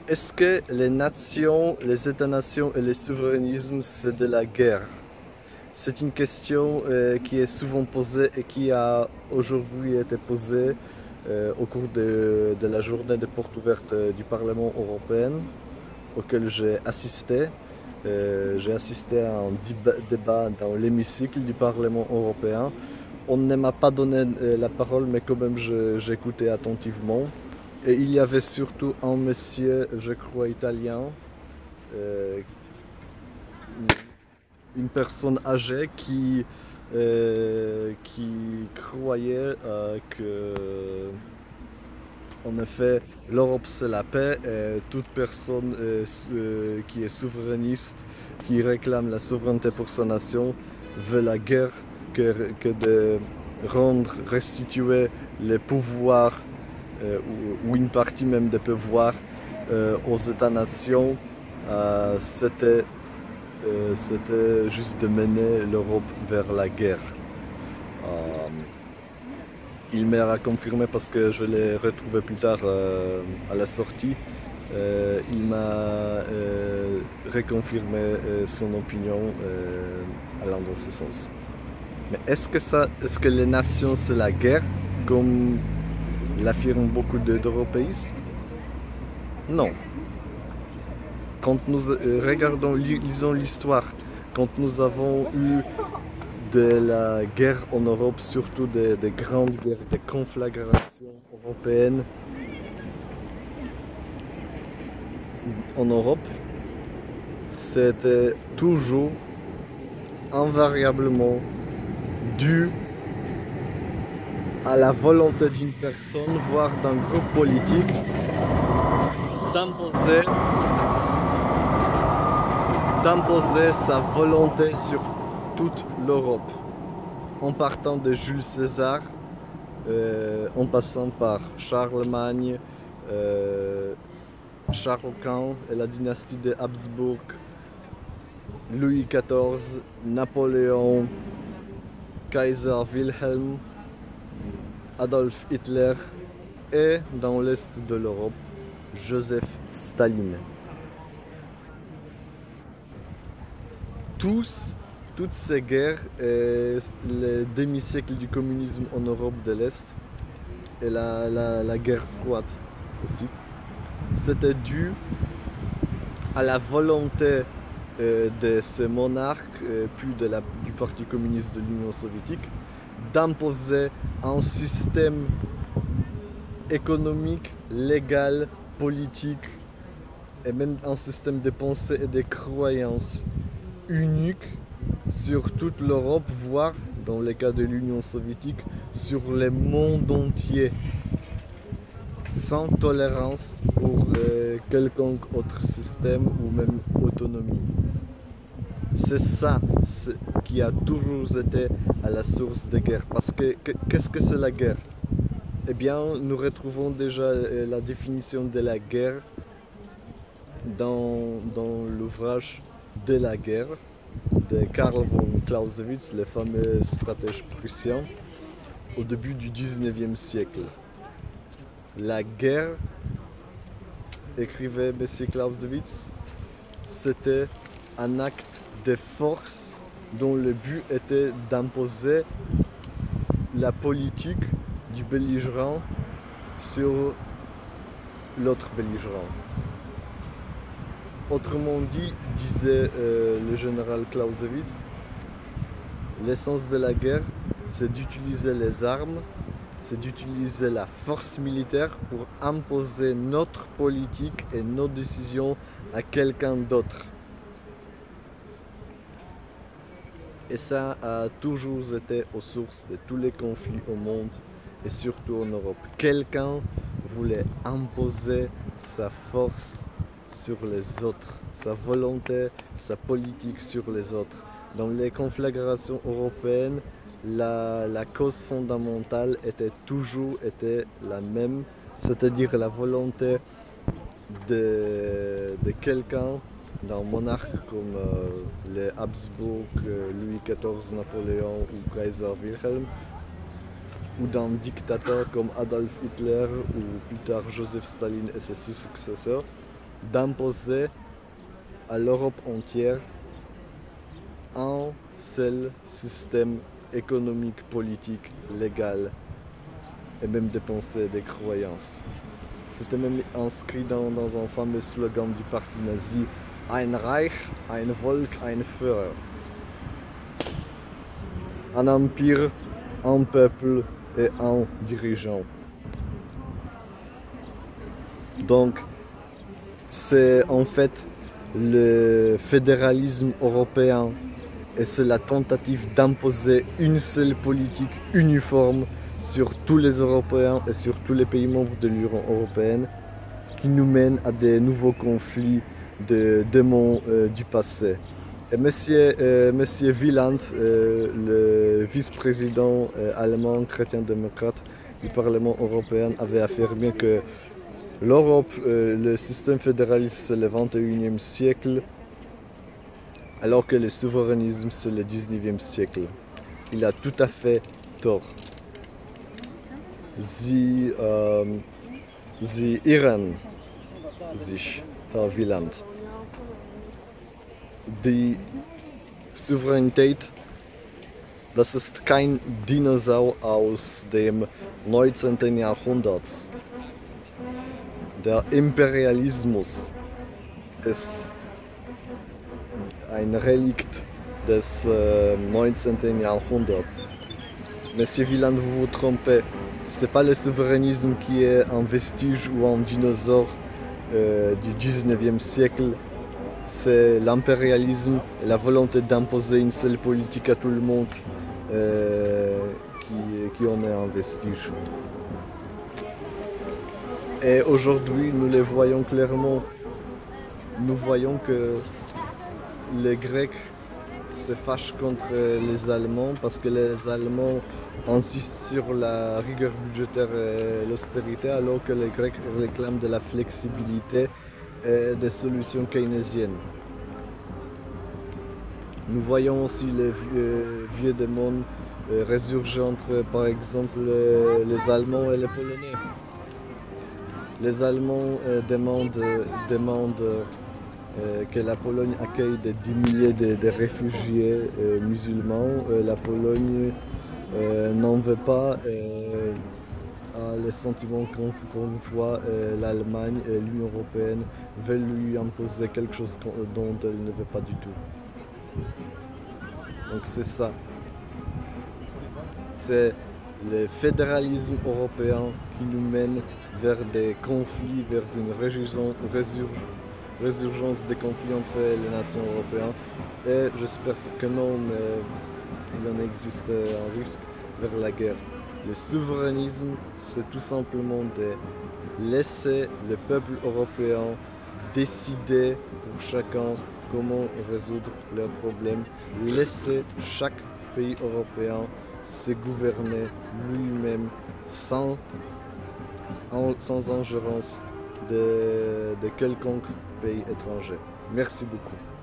Est-ce que les nations, les États-nations et les souverainismes, c'est de la guerre? C'est une question qui est souvent posée et qui a aujourd'hui été posée au cours de la journée de porte ouverte du Parlement européen, auquel j'ai assisté. J'ai assisté à un débat dans l'hémicycle du Parlement européen. On ne m'a pas donné la parole, mais quand même j'écoutais attentivement. Et il y avait surtout un monsieur, je crois italien, euh, une personne âgée qui croyait que, en effet, l'Europe c'est la paix et toute personne qui est souverainiste, qui réclame la souveraineté pour sa nation, veut la guerre que de rendre, restituer les pouvoirs ou une partie même des pouvoirs aux États-nations. C'était juste de mener l'Europe vers la guerre. Euh, il m'a confirmé parce que je l'ai retrouvé plus tard à la sortie. Il m'a reconfirmé son opinion allant dans ce sens. Mais est-ce que les nations c'est la guerre, comme l'affirment beaucoup d'européistes? Non. Quand nous regardons, lisons l'histoire, quand nous avons eu de la guerre en Europe, surtout des grandes guerres, des conflagrations européennes en Europe, c'était toujours invariablement dû à la volonté d'une personne, voire d'un groupe politique, d'imposer sa volonté sur toute l'Europe, en partant de Jules César, en passant par Charlemagne, Charles Quint et la dynastie des Habsbourg, Louis XIV, Napoléon, Kaiser Wilhelm, Adolf Hitler et dans l'est de l'Europe, Joseph Staline. Toutes ces guerres et les demi-siècles du communisme en Europe de l'Est et la guerre froide aussi, c'était dû à la volonté de ces monarques, puis du Parti communiste de l'Union soviétique, d'imposer un système économique, légal, politique et même un système de pensée et de croyances unique sur toute l'Europe, voire, dans le cas de l'Union soviétique, sur le monde entier, sans tolérance pour quelconque autre système ou même autonomie. C'est ça qui a toujours été à la source des guerres. Parce que qu'est-ce que c'est la guerre? Eh bien, nous retrouvons déjà la définition de la guerre dans l'ouvrage De la guerre de Karl von Clausewitz, le fameux stratège prussien, au début du 19e siècle. La guerre, écrivait M. Clausewitz, c'était un acte de force dont le but était d'imposer la politique du belligérant sur l'autre belligérant. Autrement dit, disait le général Clausewitz, l'essence de la guerre, c'est d'utiliser les armes, c'est d'utiliser la force militaire pour imposer notre politique et nos décisions à quelqu'un d'autre. Et ça a toujours été aux sources de tous les conflits au monde et surtout en Europe. Quelqu'un voulait imposer sa force sur les autres, sa volonté, sa politique sur les autres. Dans les conflagrations européennes, la cause fondamentale était toujours la même, c'est-à-dire la volonté de quelqu'un, d'un monarque comme les Habsbourg, Louis XIV, Napoléon ou Kaiser Wilhelm, ou d'un dictateur comme Adolf Hitler ou plus tard Joseph Staline et ses successeurs, d'imposer à l'Europe entière un seul système économique, politique, légal et même de pensée, des croyances. C'était même inscrit dans un fameux slogan du parti nazi: Ein Reich, ein Volk, ein Führer. Un empire, un peuple et un dirigeant. Donc, c'est en fait le fédéralisme européen et c'est la tentative d'imposer une seule politique uniforme sur tous les Européens et sur tous les pays membres de l'Union européenne qui nous mène à des nouveaux conflits de démons du passé. Et Monsieur Wieland, le vice-président allemand chrétien-démocrate du Parlement européen, avait affirmé que l'Europe, le système fédéraliste, c'est le 21e siècle, alors que le souverainisme, c'est le 19e siècle. Il a tout à fait tort. Sie irren sich, Herr Wieland. Die Souveränität, das ist kein Dinosaurier aus dem 19. Jahrhundert. Der Imperialismus ist ein Relikt des 19. Jahrhunderts. Monsieur Wieland, vous vous trompez. C'est pas le souverainisme qui est un vestige ou un dinosaure du 19e siècle. C'est l'impérialisme et la volonté d'imposer une seule politique à tout le monde qui en est un vestige. Et aujourd'hui, nous les voyons clairement. Nous voyons que les Grecs se fâchent contre les Allemands parce que les Allemands insistent sur la rigueur budgétaire et l'austérité, alors que les Grecs réclament de la flexibilité et des solutions keynésiennes. Nous voyons aussi les vieux démons résurgir entre, par exemple, les Allemands et les Polonais. Les Allemands demandent que la Pologne accueille des 10 milliers de réfugiés musulmans. La Pologne n'en veut pas. A le sentiment qu'une fois l'Allemagne et l'Union européenne veulent lui imposer quelque chose dont elle ne veut pas du tout. Donc c'est ça. C'est le fédéralisme européen qui nous mène vers des conflits, vers une résurgence des conflits entre les nations européennes. Et j'espère que non, mais il en existe un risque vers la guerre. Le souverainisme, c'est tout simplement de laisser le peuple européen décider pour chacun comment résoudre leurs problèmes. Laisser chaque pays européen se gouverner lui-même sans ingérence de quelconque pays étranger. Merci beaucoup.